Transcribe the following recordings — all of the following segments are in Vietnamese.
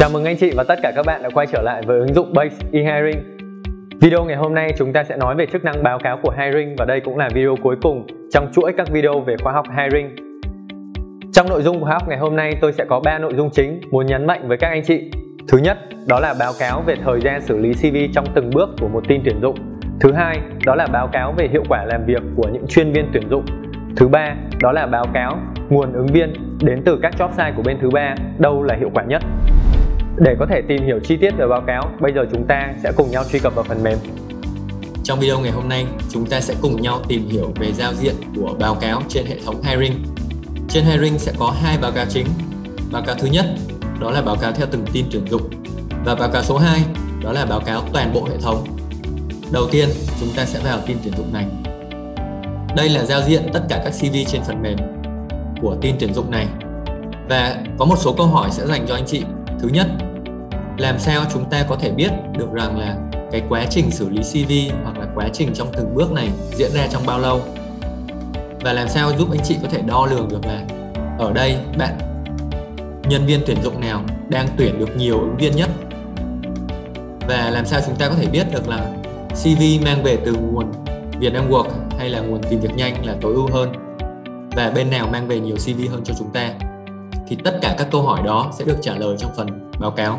Chào mừng anh chị và tất cả các bạn đã quay trở lại với ứng dụng Base eHiring. Video ngày hôm nay chúng ta sẽ nói về chức năng báo cáo của Hiring và đây cũng là video cuối cùng trong chuỗi các video về khóa học Hiring. Trong nội dung của khóa học ngày hôm nay tôi sẽ có 3 nội dung chính muốn nhấn mạnh với các anh chị. Thứ nhất, đó là báo cáo về thời gian xử lý CV trong từng bước của một team tuyển dụng. Thứ hai, đó là báo cáo về hiệu quả làm việc của những chuyên viên tuyển dụng. Thứ ba, đó là báo cáo nguồn ứng viên đến từ các job site của bên thứ ba, đâu là hiệu quả nhất. Để có thể tìm hiểu chi tiết về báo cáo, bây giờ chúng ta sẽ cùng nhau truy cập vào phần mềm. Trong video ngày hôm nay, chúng ta sẽ cùng nhau tìm hiểu về giao diện của báo cáo trên hệ thống Hiring. Trên Hiring sẽ có hai báo cáo chính. Báo cáo thứ nhất, đó là báo cáo theo từng team tuyển dụng. Và báo cáo số 2, đó là báo cáo toàn bộ hệ thống. Đầu tiên, chúng ta sẽ vào team tuyển dụng này. Đây là giao diện tất cả các CV trên phần mềm của team tuyển dụng này. Và có một số câu hỏi sẽ dành cho anh chị. Thứ nhất, làm sao chúng ta có thể biết được rằng là cái quá trình xử lý CV hoặc là quá trình trong từng bước này diễn ra trong bao lâu? Và làm sao giúp anh chị có thể đo lường được là ở đây bạn nhân viên tuyển dụng nào đang tuyển được nhiều ứng viên nhất? Và làm sao chúng ta có thể biết được là CV mang về từ nguồn Vietnamworks hay là nguồn tìm việc nhanh là tối ưu hơn? Và bên nào mang về nhiều CV hơn cho chúng ta? Thì tất cả các câu hỏi đó sẽ được trả lời trong phần báo cáo.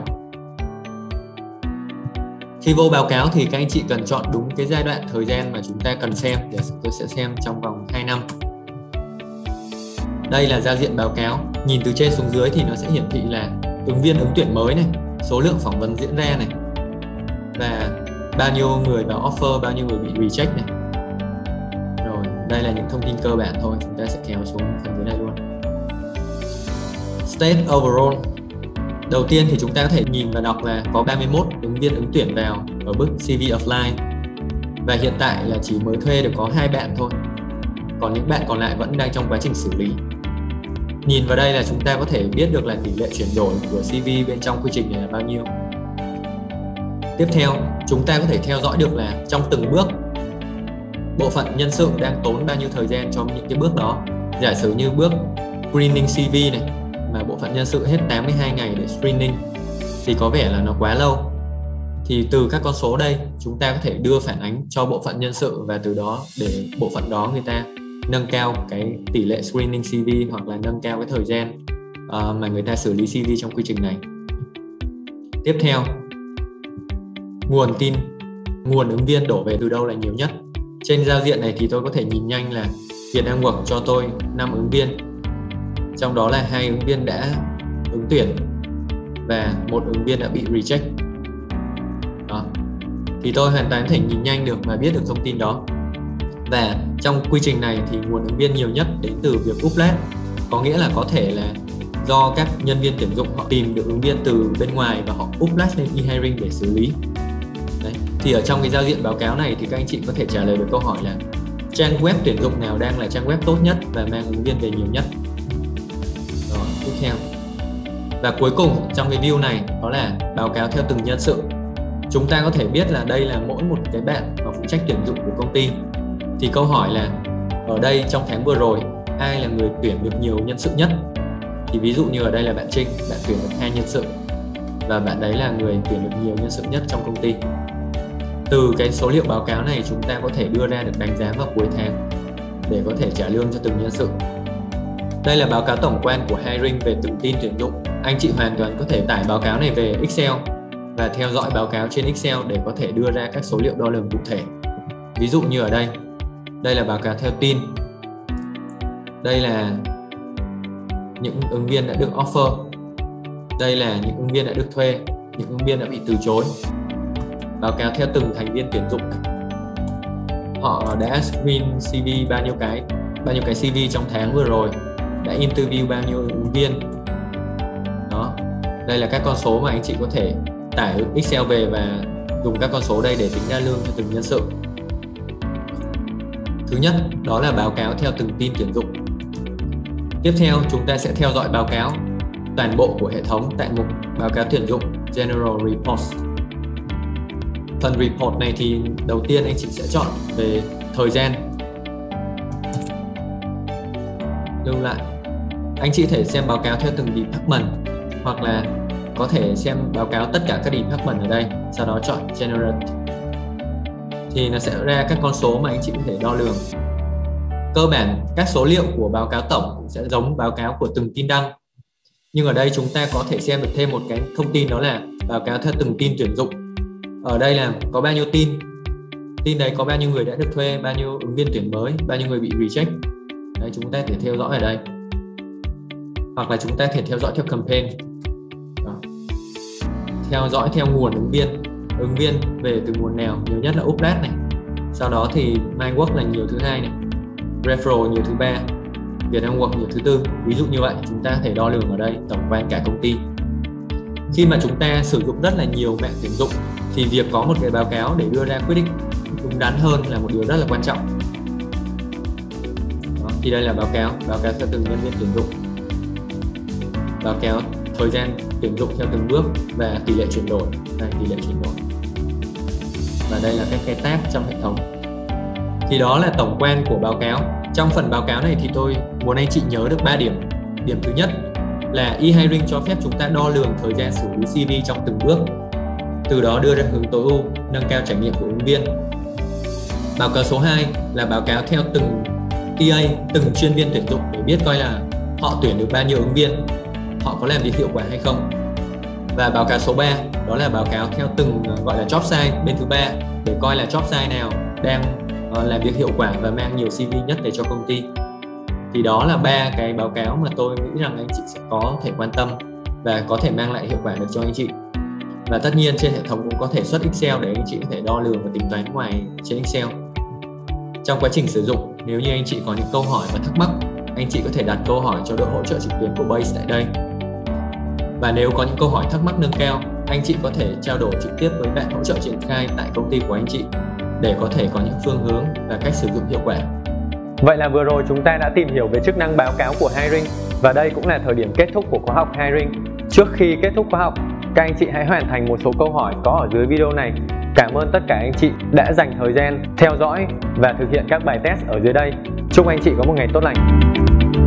Khi vô báo cáo thì các anh chị cần chọn đúng cái giai đoạn thời gian mà chúng ta cần xem. Để tôi sẽ xem trong vòng 2 năm. Đây là giao diện báo cáo. Nhìn từ trên xuống dưới thì nó sẽ hiển thị là ứng viên ứng tuyển mới này, số lượng phỏng vấn diễn ra này, và bao nhiêu người vào offer, bao nhiêu người bị reject này. Rồi, đây là những thông tin cơ bản thôi. Chúng ta sẽ kéo xuống phần dưới này luôn. State overall. Đầu tiên thì chúng ta có thể nhìn và đọc là có 31 ứng viên ứng tuyển vào ở bước CV apply. Và hiện tại là chỉ mới thuê được có 2 bạn thôi. Còn những bạn còn lại vẫn đang trong quá trình xử lý. Nhìn vào đây là chúng ta có thể biết được là tỷ lệ chuyển đổi của CV bên trong quy trình này là bao nhiêu. Tiếp theo, chúng ta có thể theo dõi được là trong từng bước bộ phận nhân sự đang tốn bao nhiêu thời gian cho những cái bước đó. Giả sử như bước screening CV này mà bộ phận nhân sự hết 82 ngày để screening thì có vẻ là nó quá lâu. Thì từ các con số đây chúng ta có thể đưa phản ánh cho bộ phận nhân sự và từ đó để bộ phận đó người ta nâng cao cái tỷ lệ screening CV hoặc là nâng cao cái thời gian mà người ta xử lý CV trong quy trình này. Tiếp theo, nguồn ứng viên đổ về từ đâu là nhiều nhất. Trên giao diện này thì tôi có thể nhìn nhanh là Vietnamworks cho tôi 5 ứng viên, trong đó là 2 ứng viên đã ứng tuyển và 1 ứng viên đã bị reject. Đó. Thì tôi hoàn toàn có thể nhìn nhanh được và biết được thông tin đó. Và trong quy trình này thì nguồn ứng viên nhiều nhất đến từ việc upload, có nghĩa là có thể là do các nhân viên tuyển dụng họ tìm được ứng viên từ bên ngoài và họ upload lên eHiring để xử lý. Đấy. Thì ở trong cái giao diện báo cáo này thì các anh chị có thể trả lời được câu hỏi là trang web tuyển dụng nào đang là trang web tốt nhất và mang ứng viên về nhiều nhất. Rồi, tiếp theo. Và cuối cùng trong cái view này đó là báo cáo theo từng nhân sự. Chúng ta có thể biết là đây là mỗi một cái bạn mà phụ trách tuyển dụng của công ty. Thì câu hỏi là ở đây trong tháng vừa rồi ai là người tuyển được nhiều nhân sự nhất? Thì ví dụ như ở đây là bạn Trinh, bạn tuyển được 2 nhân sự và bạn đấy là người tuyển được nhiều nhân sự nhất trong công ty. Từ cái số liệu báo cáo này chúng ta có thể đưa ra được đánh giá vào cuối tháng để có thể trả lương cho từng nhân sự. Đây là báo cáo tổng quan của Hiring về từng team tuyển dụng. Anh chị hoàn toàn có thể tải báo cáo này về Excel và theo dõi báo cáo trên Excel để có thể đưa ra các số liệu đo lường cụ thể. Ví dụ như ở đây là báo cáo theo team. Đây là những ứng viên đã được offer. Đây là những ứng viên đã được thuê, những ứng viên đã bị từ chối. Báo cáo theo từng thành viên tuyển dụng. Họ đã screen CV bao nhiêu cái CV trong tháng vừa rồi, đã interview bao nhiêu ứng viên. Đó. Đây là các con số mà anh chị có thể tải Excel về và dùng các con số đây để tính ra lương cho từng nhân sự. Thứ nhất, đó là báo cáo theo từng team tuyển dụng. Tiếp theo, chúng ta sẽ theo dõi báo cáo toàn bộ của hệ thống tại mục báo cáo tuyển dụng General Reports. Phần report này thì đầu tiên anh chị sẽ chọn về thời gian. Lưu lại. Anh chị thể xem báo cáo theo từng department hoặc là có thể xem báo cáo tất cả các department ở đây, sau đó chọn Generate thì nó sẽ ra các con số mà anh chị có thể đo lường. Cơ bản các số liệu của báo cáo tổng cũng sẽ giống báo cáo của từng tin đăng, nhưng ở đây chúng ta có thể xem được thêm một cái thông tin, đó là báo cáo theo từng tin tuyển dụng. Ở đây là có bao nhiêu tin đấy có bao nhiêu người đã được thuê, bao nhiêu ứng viên tuyển mới, bao nhiêu người bị reject. Đấy, chúng ta thể theo dõi ở đây, hoặc là chúng ta thể theo dõi theo campaign. Đó. Theo dõi theo nguồn ứng viên về từ nguồn nào, nhiều nhất là Uplat này, sau đó thì MindWorks là nhiều thứ hai này, Referral nhiều thứ ba, Vietnamworks nhiều thứ tư. Ví dụ như vậy, chúng ta có thể đo lường ở đây tổng quan cả công ty. Khi mà chúng ta sử dụng rất là nhiều mạng tuyển dụng thì việc có một cái báo cáo để đưa ra quyết định đúng đắn hơn là một điều rất là quan trọng. Đó, thì đây là báo cáo theo từng nhân viên tuyển dụng, báo cáo thời gian tuyển dụng theo từng bước và tỷ lệ chuyển đổi. Đây, tỷ lệ chuyển đổi. Và đây là các cái tab trong hệ thống. Thì đó là tổng quan của báo cáo. Trong phần báo cáo này thì tôi muốn anh chị nhớ được 3 điểm. Điểm thứ nhất là e-hiring cho phép chúng ta đo lường thời gian xử lý CV trong từng bước, từ đó đưa ra hướng tối ưu, nâng cao trải nghiệm của ứng viên. Báo cáo số 2 là báo cáo theo từng TA, từng chuyên viên tuyển dụng để biết coi là họ tuyển được bao nhiêu ứng viên, họ có làm việc hiệu quả hay không. Và báo cáo số 3 đó là báo cáo theo từng gọi là job site bên thứ ba, để coi là job site nào đang làm việc hiệu quả và mang nhiều CV nhất để cho công ty. Thì đó là 3 cái báo cáo mà tôi nghĩ rằng anh chị sẽ có thể quan tâm và có thể mang lại hiệu quả được cho anh chị. Và tất nhiên trên hệ thống cũng có thể xuất Excel để anh chị có thể đo lường và tính toán ngoài trên Excel. Trong quá trình sử dụng, nếu như anh chị có những câu hỏi và thắc mắc, anh chị có thể đặt câu hỏi cho đội hỗ trợ trực tuyến của Base tại đây. Và nếu có những câu hỏi thắc mắc nâng cao, anh chị có thể trao đổi trực tiếp với bạn hỗ trợ triển khai tại công ty của anh chị để có thể có những phương hướng và cách sử dụng hiệu quả. Vậy là vừa rồi chúng ta đã tìm hiểu về chức năng báo cáo của Hiring, và đây cũng là thời điểm kết thúc của khóa học Hiring. Trước khi kết thúc khóa học, các anh chị hãy hoàn thành một số câu hỏi có ở dưới video này. Cảm ơn tất cả anh chị đã dành thời gian theo dõi và thực hiện các bài test ở dưới đây. Chúc anh chị có một ngày tốt lành.